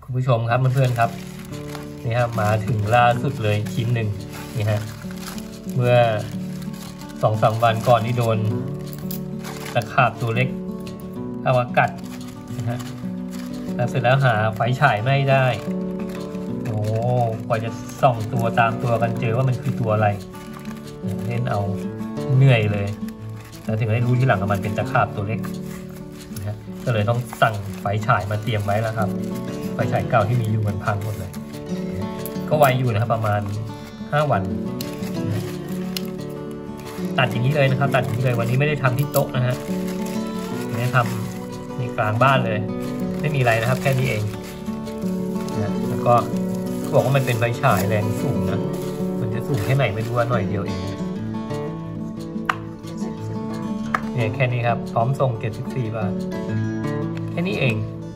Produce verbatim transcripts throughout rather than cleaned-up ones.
คุณผู้ชมครับเพื่อนๆครับนี่ครับมาถึงล่าสุดเลยชิ้นหนึ่งนี่ฮะเมื่อสองสามวันก่อนที่โดนตะขาบตัวเล็กเอามากัดนะฮะแล้วเสร็จแล้วหาไฟฉายไม่ได้โอ้กว่าจะส่องตัวตามตัวกันเจอว่ามันคือตัวอะไรเล่นเอาเหนื่อยเลยแล้วถึงได้รู้ที่หลังว่ามันเป็นตะขาบตัวเล็กนะฮะก็เลยต้องสั่งไฟฉายมาเตรียมไว้แล้วครับไฟฉายเก่าที่มีอยู่มันพังหมดเลยก็ไวอยู่นะครับประมาณห้าวันตัดอย่างนี้เลยนะครับตัดอย่างนี้เลยวันนี้ไม่ได้ทำที่โต๊ะนะฮะไม่ได้ทำในกลางบ้านเลยไม่มีอะไรนะครับแค่นี้เองนะแล้วก็บอกว่ามันเป็นไฟฉายแรงสูงนะมันจะสูงแค่ไหนไม่รู้ว่าหน่อยเดียวเองเนี่ยแค่นี้ครับพร้อมส่งเจ็ดสิบสี่บาทแค่นี้เอง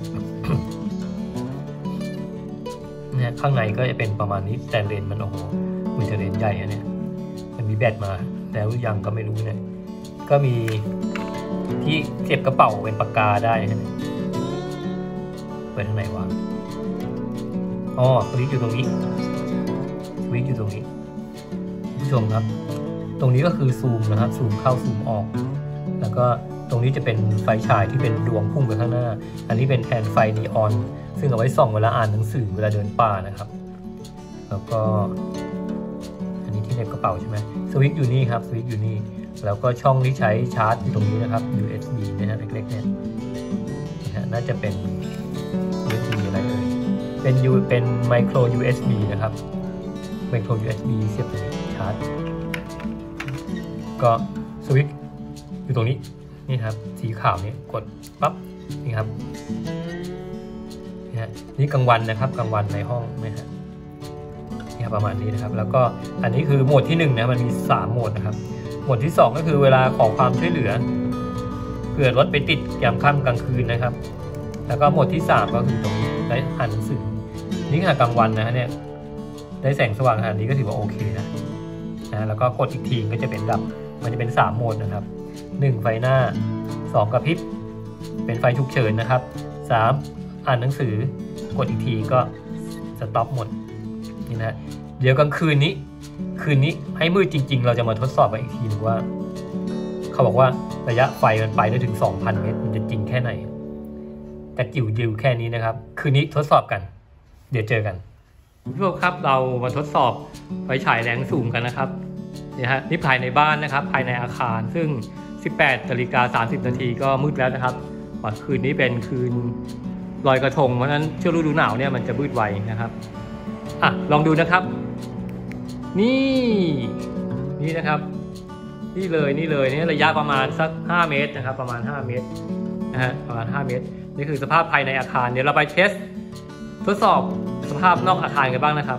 เนี่ยข้างในก็จะเป็นประมาณนี้แต่เลนมันโอ้โหมันจะเลนใหญ่อะเนี่ยมันมีแบตมาแล้วยังก็ไม่รู้เนี่ยก็มีที่เก็บกระเป๋าเป็นปากกาได้ใช่ไหมไปทางไหนวะอ๋อสวิตช์อยู่ตรงนี้สวิตช์อยู่ตรงนี้ผู้ชมครับตรงนี้ก็คือซูมนะครับซูมเข้าซูมออกแล้วก็ตรงนี้จะเป็นไฟฉายที่เป็นดวงพุ่งไปข้างหน้าอันนี้เป็นแทนไฟนีออนซึ่งเอาไว้ส่องเวลาอ่านหนังสือเวลาเดินป่านะครับแล้วก็อันนี้ที่เน็บกระเป๋าใช่ไหมสวิตช์อยู่นี่ครับสวิตช์อยู่นี่แล้วก็ช่องที่ใช้ชาร์จอยู่ตรงนี้นะครับ ยู เอส บี นะฮะเล็กๆเนี่ยน่าจะเป็น ยู เอส บี อะไรเลยเป็นยูเป็นไมโคร ยู เอส บี นะครับไมโคร ยู เอส บี เสียบตรงนี้ชาร์จก็สวิตช์อยู่ตรงนี้นี่ครับสีขาวนี่กดปั๊บนี่ครับนี่ฮะนี่กลางวันนะครับกลางวันในห้องนะฮะนี่ประมาณนี้นะครับแล้วก็อันนี้คือโหมดที่หนึ่งนะมันมีสามโหมดนะครับโหมดที่สองก็คือเวลาขอความช่วยเหลือเผื่อรถไปติดยามค่ำกลางคืนนะครับแล้วก็โหมดที่สามก็คือตรงนี้ได้อ่านหนังสือนี่ขณะกลางวันนะฮะเนี่ยได้แสงสว่างขนาดนี้ก็ถือว่าโอเคนะนะแล้วก็กดอีกทีก็จะเป็นดับมันจะเป็นสามโหมดนะครับหนึ่งไฟหน้าสองกระพริบเป็นไฟฉุกเฉินนะครับสามอ่านหนังสือกดอีกทีก็สต็อปหมดนี่นะเดี๋ยวกลางคืนนี้คืนนี้ให้มืดจริงๆเราจะมาทดสอบกันอีกทีนึงว่าเขาบอกว่าระยะไฟมันไปได้ถึง สองพัน เมตรมันจะจริงแค่ไหนแต่จิ๋วจิ๋วแค่นี้นะครับคืนนี้ทดสอบกันเดี๋ยวเจอกันทุกท่านครับเรามาทดสอบไฟฉายแรงสูงกันนะครับนี่ฮะนี่ภายในบ้านนะครับภายในอาคารซึ่งสิบแปดนาฬิกาสามสิบนาทีก็มืดแล้วนะครับคืนนี้เป็นคืนลอยกระทงเพราะฉะนั้นช่วงฤดูหนาวเนี่ยมันจะมืดไวนะครับอ่ะลองดูนะครับนี่นี่นะครับนี่เลยนี่เลยนี่ระยะประมาณสักห้าเมตรนะครับประมาณห้าเมตรนะฮะประมาณห้าเมตรนี่คือสภาพภายในอาคารเดี๋ยวเราไปเทสทดสอบสภาพนอกอาคารกันบ้างนะครับ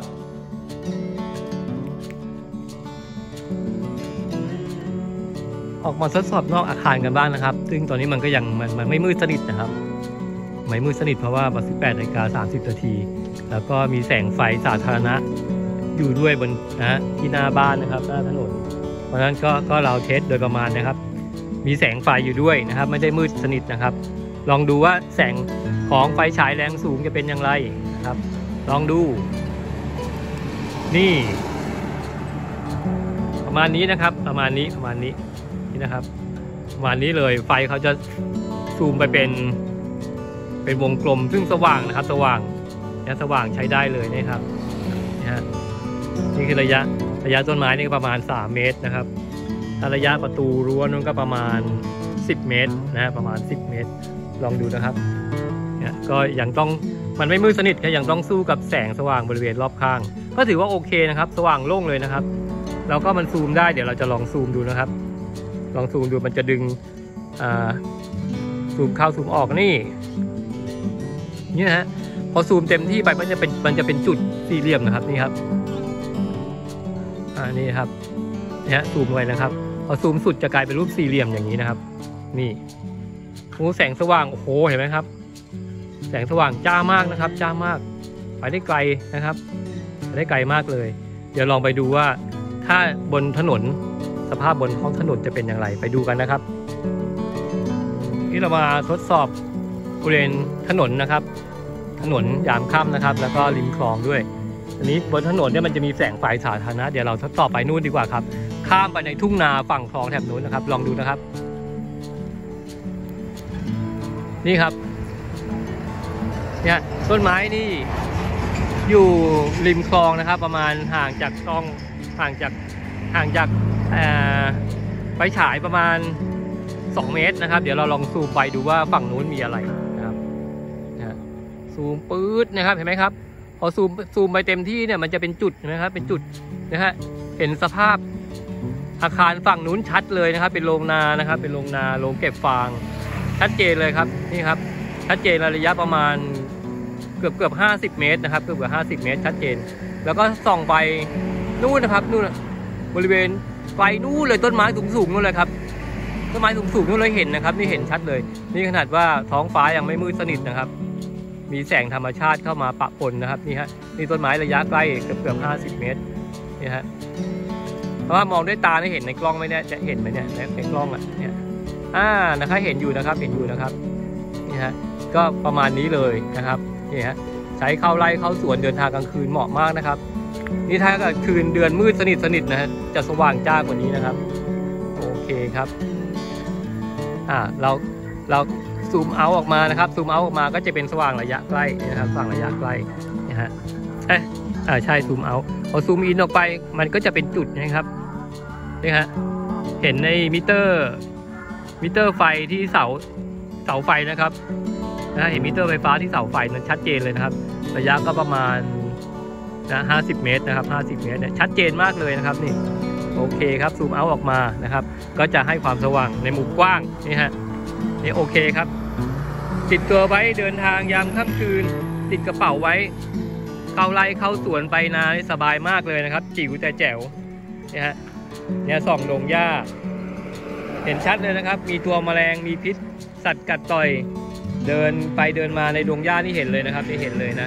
ออกมาทดสอบนอกอาคารกันบ้างนะครับซึ่งตอนนี้มันก็ยังมันมันไม่มืดสนิทนะครับไม่มืดสนิทเพราะว่าสิบแปดนาฬิกาสามสิบนาทีแล้วก็มีแสงไฟสาธารณะอยู่ด้วยบนนะที่หน้าบ้านนะครับหน้าถนนเพราะฉะนั้นก็ก็เราเทสโดยประมาณนะครับมีแสงไฟอยู่ด้วยนะครับไม่ได้มืดสนิทนะครับลองดูว่าแสงของไฟฉายแรงสูงจะเป็นอย่างไรนะครับลองดูนี่ประมาณนี้นะครับประมาณนี้ประมาณนี้นี่นะครับประมาณนี้เลยไฟเขาจะซูมไปเป็นเป็นวงกลมซึ่งสว่างนะครับสว่างเนี่ยสว่างใช้ได้เลยนะครับนี่ฮะนี่คือระยะระยะต้นไม้นี่ประมาณสามเมตรนะครับถ้าระยะประตูรั้วนั้นก็ประมาณสิบเมตรนะประมาณสิบเมตรลองดูนะครับเนี่ยก็ยังต้องมันไม่มืดสนิทก็ยังต้องสู้กับแสงสว่างบริเวณรอบข้างก็ถือว่าโอเคนะครับสว่างโล่งเลยนะครับแล้วก็มันซูมได้เดี๋ยวเราจะลองซูมดูนะครับลองซูมดูมันจะดึงซูมเข้าซูมออกนี่นี่นะฮะพอซูมเต็มที่ไปมันจะเป็นมันจะเป็นจุดสี่เหลี่ยมนะครับนี่ครับอ่านี่ครับนี่ฮะซูมไว้นะครับพอซูมสุดจะกลายเป็นรูปสี่เหลี่ยมอย่างนี้นะครับนี่โอ้แสงสว่างโอ้โหเห็นไหมครับแสงสว่างจ้ามากนะครับจ้ามากไปได้ไกลนะครับไปได้ไกลมากเลยเดี๋ยวลองไปดูว่าถ้าบนถนนสภาพบนท้องถนนจะเป็นอย่างไรไปดูกันนะครับที่เรามาทดสอบบริเวณถนนนะครับถนนยามค่ำนะครับแล้วก็ริมคลองด้วยอันนี้บนถนนเนี่ยมันจะมีแสงไฟสาธารณะเดี๋ยวเราต่อไปนู่นดีกว่าครับข้ามไปในทุ่งนาฝั่งคลองแถบนู้นนะครับลองดูนะครับนี่ครับเนี่ยต้นไม้นี่อยู่ริมคลองนะครับประมาณห่างจากกล้องห่างจากห่างจากไฟฉายประมาณสองเมตรนะครับเดี๋ยวเราลองซูมไปดูว่าฝั่งนู้นมีอะไรนะครับนะซูมปื๊ดนะครับเห็นไหมครับพอซูมซูมไปเต็มที่เนี่ยมันจะเป็นจุดนะครับเป็นจุดนะฮะเห็นสภาพอาคารฝั่งนู้นชัดเลยนะครับเป็นโรงนานะครับเป็นโรงนาโรงเก็บฟางชัดเจนเลยครับนี่ครับชัดเจนระยะประมาณเกือบเกือบห้าสิบเมตรนะครับเกือบเกือบห้าสิบเมตรชัดเจนแล้วก็ส่องไปนู่นนะครับนู่นบริเวณไฟนู่นเลยต้นไม้สูงสูงนู่นเลยครับต้นไม้สูงสูงนู่นเลยเห็นนะครับนี่เห็นชัดเลยนี่ขนาดว่าท้องฟ้ายังไม่มืดสนิทนะครับมีแสงธรรมชาติเข้ามาปะปนนะครับนี่ฮะนี่ต้นไม้ระยะใกล้เกือบเกือบห้าสิบเมตรนี่ฮะเพราะว่ามองด้วยตาไม่เห็นในกล้องไหมเนี่ยจะเห็นไหมเนี่ยในกล้องอ่ะเนี่ยอ่านะครับเห็นอยู่นะครับเห็นอยู่นะครับนี่ฮะก็ประมาณนี้เลยนะครับนี่ฮะใช้เข้าไร่เข้าสวนเดินทางกลางคืนเหมาะมากนะครับนี่ถ้ากลางคืนเดือนมืดสนิทสนิทนะฮะจะสว่างจ้ากว่านี้นะครับโอเคครับอ่าเราเราซูมเอาออกมานะครับซูมเอาออกมาก็จะเป็นสว่างระยะใกล้นะครับสว่างระยะใกล้นะฮะเอ๊ะอ่าใช่ซูมเอาพอซูมอินออกไปมันก็จะเป็นจุดนะครับนี่ฮะเห็นในมิเตอร์มิเตอร์ไฟที่เสาเสาไฟนะครับนะเห็นมิเตอร์ไฟฟ้าที่เสาไฟนั้นชัดเจนเลยนะครับระยะก็ประมาณนะห้าสิบเมตรนะครับห้าสิบเมตรเนี่ยชัดเจนมากเลยนะครับนี่โอเคครับซูมเอาออกมานะครับก็จะให้ความสว่างในมุมกว้างนี่ฮะนี่โอเคครับติดตัวไว้เดินทางยามค่ำคืนติดกระเป๋าไว้เข้าไร่เข้าสวนไปนาสบายมากเลยนะครับจิ๋วแต่แจ๋วเนี่ยฮะเนี่ยส่องดงหญ้าเห็นชัดเลยนะครับมีตัวแมลงมีพิษสัตว์กัดต่อยเดินไปเดินมาในดงหญ้านี่เห็นเลยนะครับนี่เห็นเลยนะ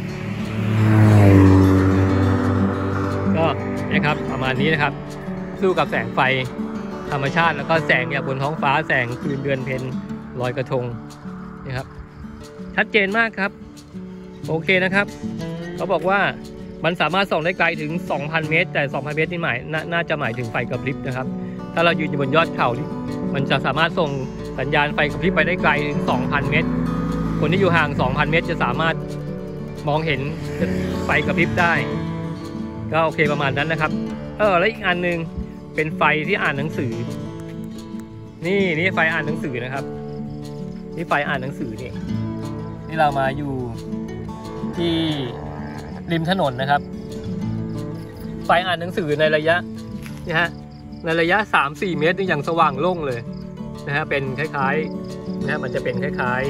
ก็นะครับประมาณนี้นะครับสู้กับแสงไฟธรรมชาติแล้วก็แสงเนี่ยบนท้องฟ้าแสงคืนเดือนเพ็ญลอยกระทงนี่ครับชัดเจนมากครับโอเคนะครับเขาบอกว่ามันสามารถส่องได้ไกลถึง สองพัน เมตรแต่ สองพัน เมตรนี่หมายนน่าจะหมายถึงไฟกระพริบนะครับถ้าเรายืนอยู่บนยอดเขามันจะสามารถส่งสัญญาณไฟกระพริบไปได้ไกลถึง สองพัน เมตรคนที่อยู่ห่าง สองพัน เมตรจะสามารถมองเห็นไฟกระพริบได้ก็โอเคประมาณนั้นนะครับเออแล้วอีกอันนึงเป็นไฟที่อ่านหนังสือนี่นี่ไฟอ่านหนังสือนะครับนี่ไฟอ่านหนังสือนี่นี่เรามาอยู่ที่ริมถนนนะครับไฟอ่านหนังสือในระยะนี่ฮะในระยะ สามถึงสี่ เมตรนี่ยังสว่างโล่งเลยนะฮะเป็นคล้ายๆนะฮะมันจะเป็นคล้าย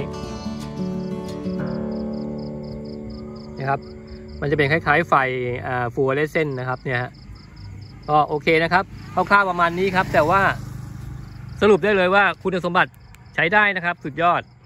ๆนะครับมันจะเป็นคล้ายๆไฟอ่าฟลูออเรสเซนต์นะครับเนี่ยฮะก็โอเคนะครับคร่าวๆประมาณนี้ครับแต่ว่าสรุปได้เลยว่าคุณสมบัติใช้ได้นะครับสุดยอด